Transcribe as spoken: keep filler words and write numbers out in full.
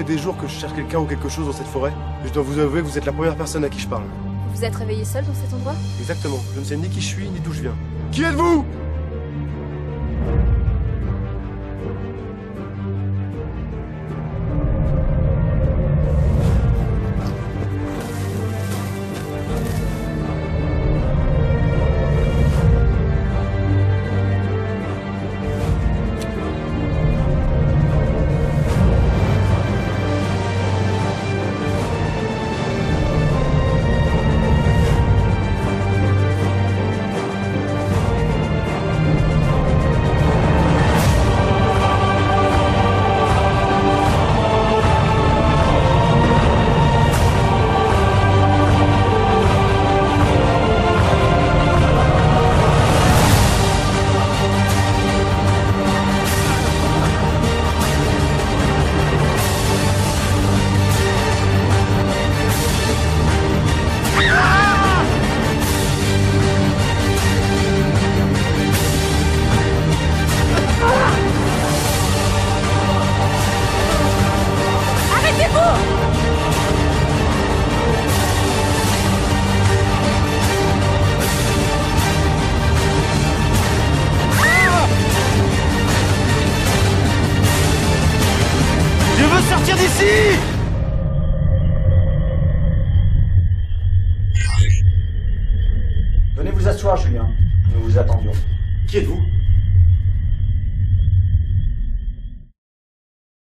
fait des jours que je cherche quelqu'un ou quelque chose dans cette forêt. Et je dois vous avouer que vous êtes la première personne à qui je parle. Vous vous êtes réveillé seul dans cet endroit? Exactement. Je ne sais ni qui je suis, ni d'où je viens. Qui êtes-vous? Sortir d'ici! Venez vous asseoir, Julien. Nous vous attendions. Qui êtes-vous?